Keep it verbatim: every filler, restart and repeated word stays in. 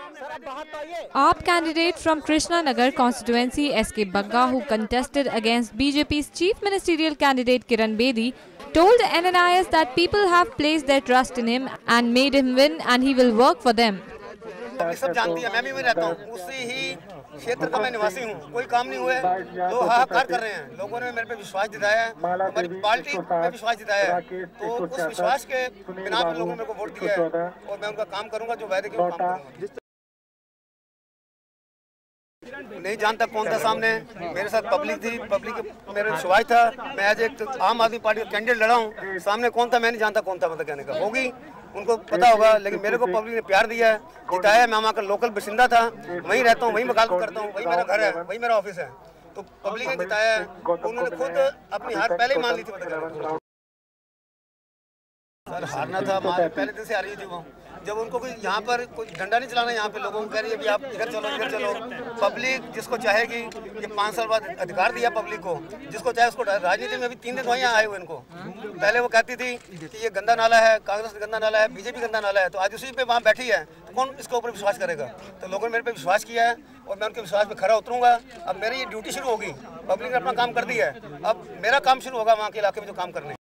A P candidate from Krishna Nagar constituency S K Bagga, who contested against B J P's chief ministerial candidate Kiran Bedi, told N N I S that people have placed their trust in him and made him win, and he will work for them. सब जानती है, मैं भी वहीं रहता हूँ, उसी ही क्षेत्र का मैं निवासी हूँ। कोई काम नहीं हुए, लोग हाहाकार कर रहे हैं। लोगों ने मेरे पे विश्वास जताया है, हमारी पार्टी पे विश्वास जताया है, तो उस विश्वास के बिना पे लोगों ने मेरे को वोट दिया है और मैं उनका काम करूँगा, जो वायदे के वो काम करूँगा। नहीं जानता कौन था सामने, मेरे साथ पब्लिक थी, पब्लिक मेरा विश्वास था। मैं आज एक आम आदमी पार्टी का कैंडिडेट लड़ा हूँ, सामने कौन था मैं नहीं जानता कौन था, मतलब कहने का होगी उनको पता होगा, लेकिन मेरे को पब्लिक ने प्यार दिया है, जिताया है। मैं वहाँ का लोकल बाशिंदा था, वहीं रहता हूँ, वहीं वकालत करता हूँ, वहीं मेरा घर है, वहीं मेरा ऑफिस है, तो पब्लिक ने जिताया है। उन्होंने खुद अपनी हार पहले ही मान ली थी, मतलब सर हारना था, पहले दिन से आ रही थी वो। जब उनको कोई यहाँ पर कोई डंडा नहीं चलाना, यहाँ पे लोगों को कह रही है कि आप इधर चलो इधर चलो। पब्लिक जिसको चाहेगी, ये पाँच साल बाद अधिकार दिया पब्लिक को, जिसको चाहे उसको। राजनीति में अभी तीन दिन वहीं आए हुए इनको। पहले वो कहती थी कि ये गंदा नाला है, कांग्रेस गंदा नाला है, बीजेपी गंदा नाला है, तो आज उसी पे वहाँ बैठी है, तो कौन इसके ऊपर विश्वास करेगा। तो लोगों ने मेरे पे विश्वास किया है और मैं उनके विश्वास पे खरा उतरूंगा। अब मेरी ये ड्यूटी शुरू होगी, पब्लिक ने अपना काम कर दिया है, अब मेरा काम शुरू होगा वहाँ के इलाके में जो काम करने हैं।